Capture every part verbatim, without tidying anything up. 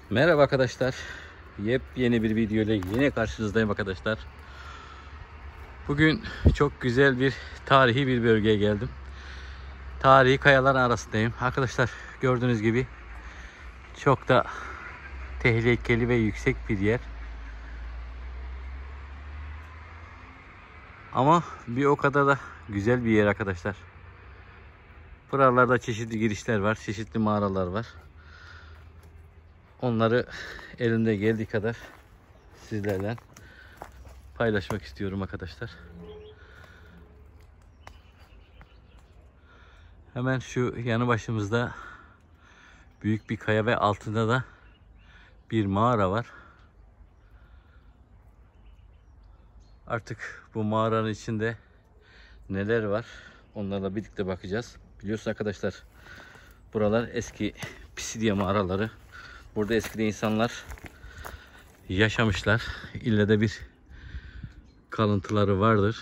Merhaba arkadaşlar. Yepyeni bir video ile yine karşınızdayım arkadaşlar. Bugün çok güzel bir tarihi bir bölgeye geldim. Tarihi kayaların arasındayım. Arkadaşlar gördüğünüz gibi çok da tehlikeli ve yüksek bir yer. Ama bir o kadar da güzel bir yer arkadaşlar. Buralarda çeşitli girişler var, çeşitli mağaralar var. Onları elimde geldiği kadar sizlerle paylaşmak istiyorum arkadaşlar. Hemen şu yanı başımızda büyük bir kaya ve altında da bir mağara var. Artık bu mağaranın içinde neler var onlarla birlikte bakacağız. Biliyorsunuz arkadaşlar, buralar eski Pisidia mağaraları. Burada eskiden insanlar yaşamışlar. İlle de bir kalıntıları vardır.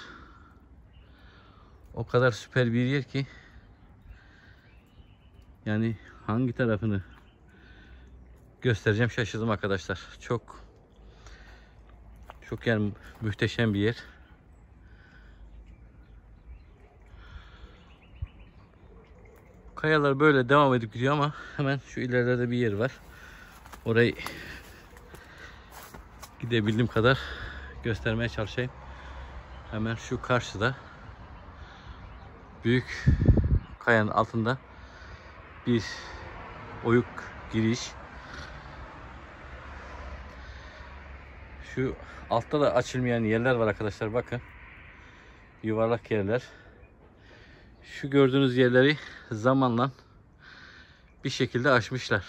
O kadar süper bir yer ki yani hangi tarafını göstereceğim şaşırdım arkadaşlar. Çok çok yani muhteşem bir yer. Kayalar böyle devam edip gidiyor ama hemen şu ileride bir yer var. Orayı gidebildiğim kadar göstermeye çalışayım. Hemen şu karşıda büyük kayanın altında bir oyuk giriş. Şu altta da açılmayan yerler var arkadaşlar, bakın. Yuvarlak yerler. Şu gördüğünüz yerleri zamanla bir şekilde aşmışlar.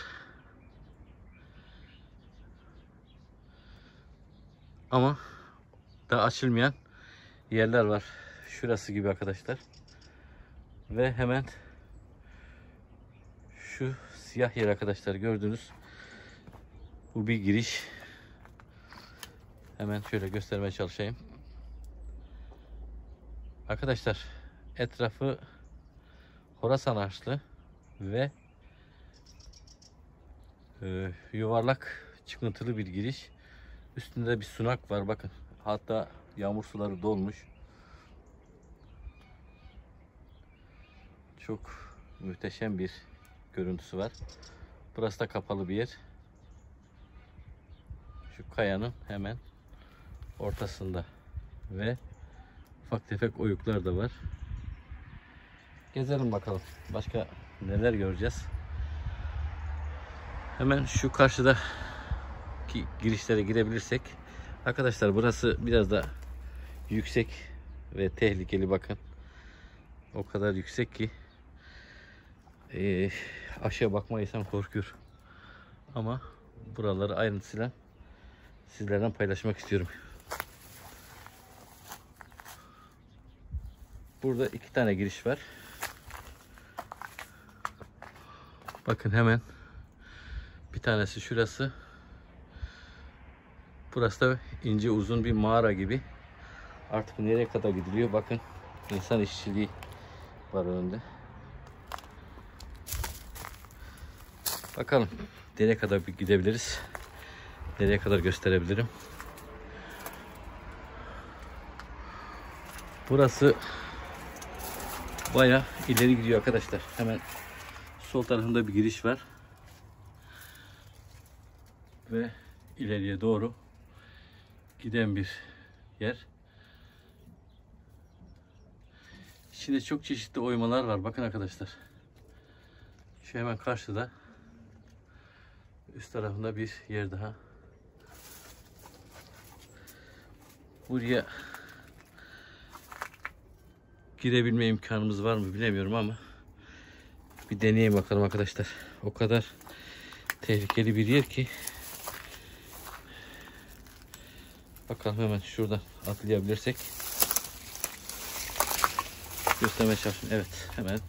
Ama daha açılmayan yerler var. Şurası gibi arkadaşlar. Ve hemen şu siyah yer arkadaşlar, gördünüz. Bu bir giriş. Hemen şöyle göstermeye çalışayım. Arkadaşlar etrafı Horasan ağaçlı ve e, yuvarlak çıkıntılı bir giriş. Üstünde bir sunak var, bakın. Hatta yağmur suları dolmuş. Çok muhteşem bir görüntüsü var. Burası da kapalı bir yer. Şu kayanın hemen ortasında ve ufak tefek oyuklar da var. Gezelim bakalım. Başka neler göreceğiz. Hemen şu karşıdaki girişlere girebilirsek. Arkadaşlar burası biraz da yüksek ve tehlikeli, bakın. O kadar yüksek ki e, aşağı bakmayı insan korkuyor. Ama buraları ayrıntısıyla sizlerden paylaşmak istiyorum. Burada iki tane giriş var. Bakın hemen bir tanesi şurası. Burası da ince uzun bir mağara gibi. Artık nereye kadar gidiliyor? Bakın, insan işçiliği var önünde. Bakalım nereye kadar gidebiliriz? Nereye kadar gösterebilirim? Burası bayağı ileri gidiyor arkadaşlar. Hemen sol tarafında bir giriş var. Ve ileriye doğru giden bir yer. İçinde çok çeşitli oymalar var. Bakın arkadaşlar. Şu hemen karşıda üst tarafında bir yer daha. Buraya girebilme imkanımız var mı bilemiyorum ama bir deneyeyim bakalım arkadaşlar. O kadar tehlikeli bir yer ki. Bakalım hemen şuradan atlayabilirsek. Göstermeye çalışayım. Evet, hemen.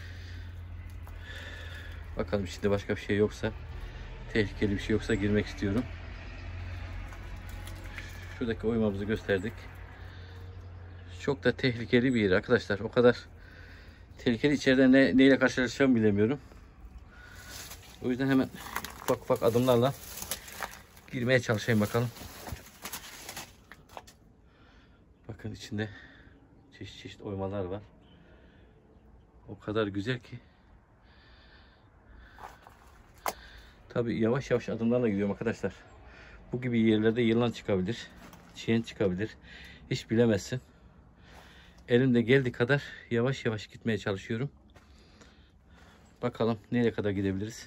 Bakalım içinde başka bir şey yoksa, tehlikeli bir şey yoksa girmek istiyorum. Şuradaki oymamızı gösterdik. Çok da tehlikeli bir yer arkadaşlar. O kadar tehlikeli, içeride ne, neyle karşılaşacağımı bilemiyorum. O yüzden hemen ufak ufak adımlarla girmeye çalışayım bakalım. Bakın içinde çeşit çeşit oymalar var. O kadar güzel ki. Tabii yavaş yavaş adımlarla gidiyorum arkadaşlar. Bu gibi yerlerde yılan çıkabilir, çiyen çıkabilir. Hiç bilemezsin. Elimde geldiği kadar yavaş yavaş gitmeye çalışıyorum. Bakalım nereye kadar gidebiliriz.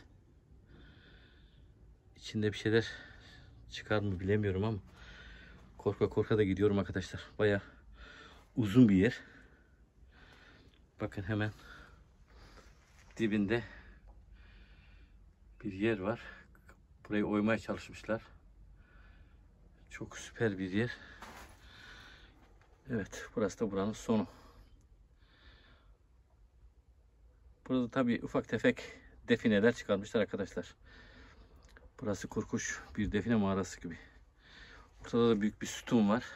İçinde bir şeyler çıkar mı bilemiyorum ama korka korka da gidiyorum arkadaşlar. Bayağı uzun bir yer. Bakın hemen dibinde bir yer var. Burayı oymaya çalışmışlar. Çok süper bir yer. Evet, burası da buranın sonu. Burada tabii ufak tefek defineler çıkarmışlar arkadaşlar. Burası kurkuş bir define mağarası gibi. Ortada da büyük bir sütun var.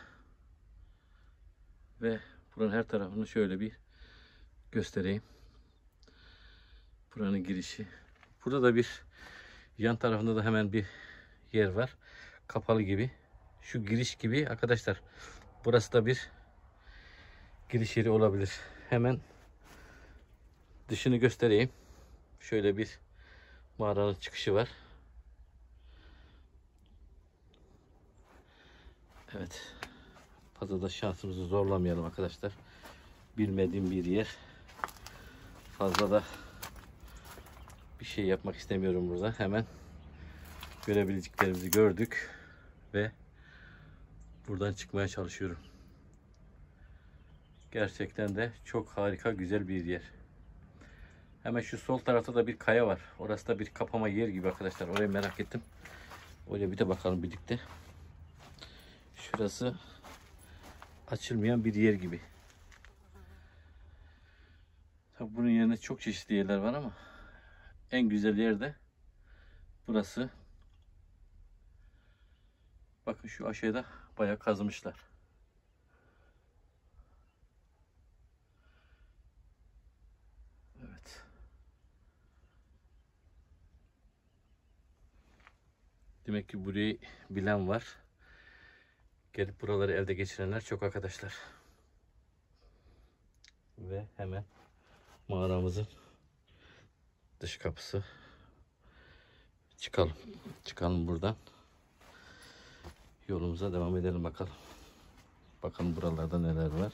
Ve buranın her tarafını şöyle bir göstereyim. Buranın girişi. Burada da bir yan tarafında da hemen bir yer var. Kapalı gibi. Şu giriş gibi arkadaşlar. Burası da bir giriş yeri olabilir. Hemen dışını göstereyim. Şöyle bir mağaranın çıkışı var. Evet. Fazla da şansımızı zorlamayalım arkadaşlar. Bilmediğim bir yer. Fazla da bir şey yapmak istemiyorum burada. Hemen görebileceklerimizi gördük ve buradan çıkmaya çalışıyorum. Gerçekten de çok harika, güzel bir yer. Hemen şu sol tarafta da bir kaya var. Orası da bir kapama yer gibi arkadaşlar. Orayı merak ettim. Oraya bir de bakalım birlikte. Şurası açılmayan bir yer gibi. Tabii bunun yerine çok çeşitli yerler var ama en güzel yer de burası. Bakın şu aşağıda bayağı kazımışlar. Evet. Demek ki burayı bilen var. Gelip buraları elde geçirenler çok arkadaşlar. Ve hemen mağaramızın dış kapısı. Çıkalım. Çıkalım buradan. Yolumuza devam edelim bakalım. Bakın buralarda neler var.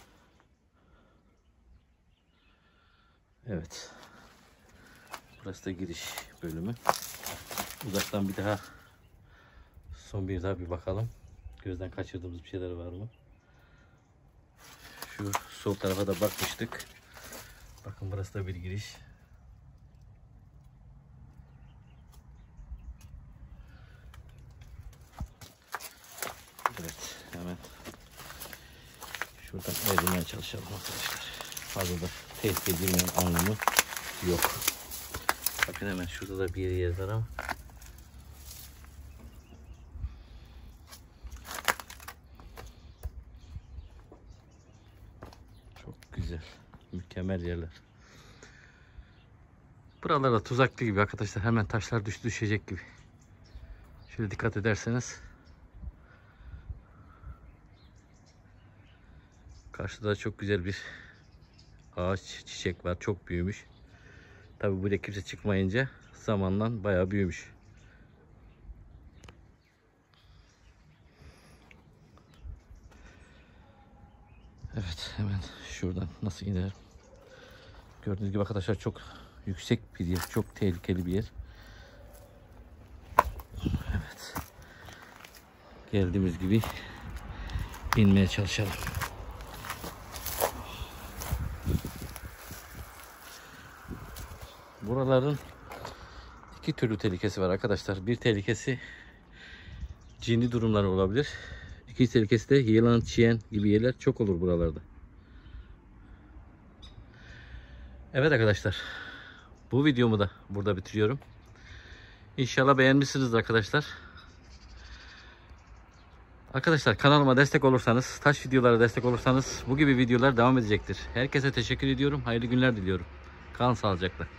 Evet. Burası da giriş bölümü. Uzaktan bir daha son bir daha bir bakalım. Gözden kaçırdığımız bir şeyler var mı? Şu sol tarafa da bakmıştık. Bakın burası da bir giriş. Evet, hemen şuradan ayrılmaya çalışalım arkadaşlar. Fazla da tehlikeye girmeyen anlamı yok. Bakın hemen şurada da bir yer var ama çok güzel, mükemmel yerler. Buralarda tuzaklı gibi arkadaşlar. Hemen taşlar düş düşecek gibi. Şöyle dikkat ederseniz. Karşıda çok güzel bir ağaç, çiçek var. Çok büyümüş. Tabi buraya kimse çıkmayınca zamanla bayağı büyümüş. Evet, hemen şuradan nasıl inerim? Gördüğünüz gibi arkadaşlar çok yüksek bir yer. Çok tehlikeli bir yer. Evet. Geldiğimiz gibi inmeye çalışalım. Buraların iki türlü tehlikesi var arkadaşlar. Bir tehlikesi cinli durumlar olabilir. İkinci tehlikesi de yılan, çiyen gibi yerler çok olur buralarda. Evet arkadaşlar. Bu videomu da burada bitiriyorum. İnşallah beğenmişsiniz arkadaşlar. Arkadaşlar kanalıma destek olursanız, taş videolara destek olursanız bu gibi videolar devam edecektir. Herkese teşekkür ediyorum. Hayırlı günler diliyorum. Kalın sağlıcakla.